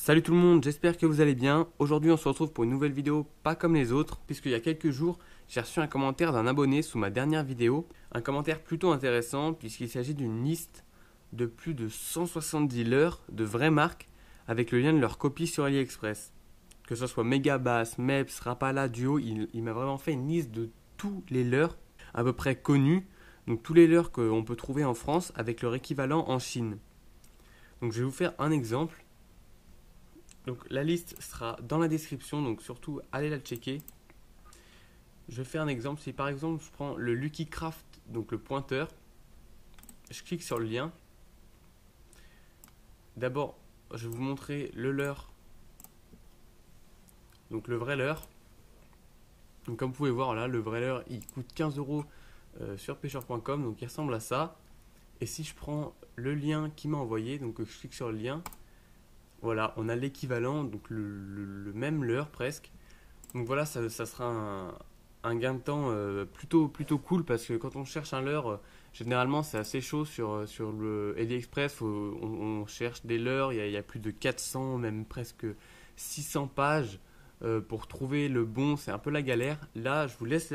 Salut tout le monde, j'espère que vous allez bien. Aujourd'hui on se retrouve pour une nouvelle vidéo pas comme les autres, puisqu'il y a quelques jours j'ai reçu un commentaire d'un abonné sous ma dernière vidéo. Un commentaire plutôt intéressant puisqu'il s'agit d'une liste de plus de 170 leurres de vraies marques avec le lien de leur copie sur AliExpress. Que ce soit Megabass, Mepps, Rapala, Duo, il m'a vraiment fait une liste de tous les leurres à peu près connus, donc tous les leurres qu'on peut trouver en France avec leur équivalent en Chine. Donc je vais vous faire un exemple. Donc la liste sera dans la description, donc surtout allez la checker. Je vais faire un exemple. Si par exemple je prends le Lucky Craft, donc le pointeur, je clique sur le lien. D'abord, je vais vous montrer le leurre, donc le vrai leurre. Donc comme vous pouvez voir là, le vrai leurre il coûte 15 euros sur pêcheur.com, donc il ressemble à ça. Et si je prends le lien qu'il m'a envoyé, donc je clique sur le lien. Voilà, on a l'équivalent, donc le même leurre presque. Donc voilà, ça sera un gain de temps plutôt cool parce que quand on cherche un leurre, généralement c'est assez chaud sur le AliExpress. On cherche des leurres, il y a plus de 400, même presque 600 pages pour trouver le bon, c'est un peu la galère. Là, je vous laisse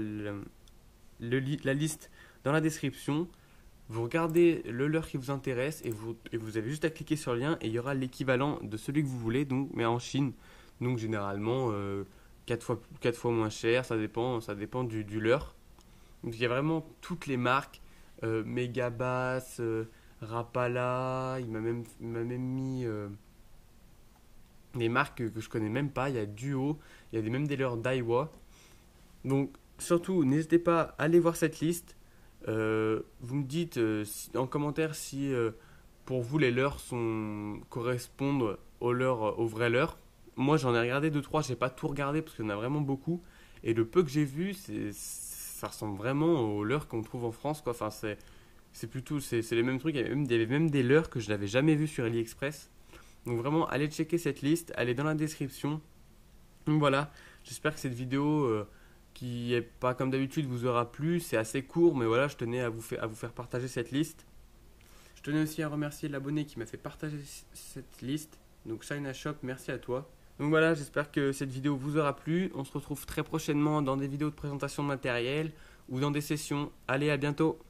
la liste dans la description. Vous regardez le leurre qui vous intéresse et vous avez juste à cliquer sur le lien et il y aura l'équivalent de celui que vous voulez, donc, mais en Chine. Donc généralement 4 fois moins cher, ça dépend du leurre. Donc il y a vraiment toutes les marques, Megabass, Rapala, il m'a même mis des marques que je connais même pas, il y a Duo, il y a même des leurres Daiwa. Donc surtout n'hésitez pas à aller voir cette liste. Vous me dites en commentaire si pour vous les leurres correspondent aux vraies leurres. Moi j'en ai regardé 2-3, j'ai pas tout regardé parce qu'il y en a vraiment beaucoup. Et le peu que j'ai vu, ça ressemble vraiment aux leurres qu'on trouve en France, quoi. Enfin, c'est les mêmes trucs. Il y avait même des leurres que je n'avais jamais vues sur AliExpress. Donc vraiment, allez checker cette liste, elle est dans la description. Donc voilà, j'espère que cette vidéo qui est pas comme d'habitude vous aura plu. C'est assez court, mais voilà, je tenais à vous faire partager cette liste. Je tenais aussi à remercier l'abonné qui m'a fait partager cette liste. Donc China Shop, merci à toi. Donc voilà, j'espère que cette vidéo vous aura plu. On se retrouve très prochainement dans des vidéos de présentation de matériel ou dans des sessions. Allez, à bientôt!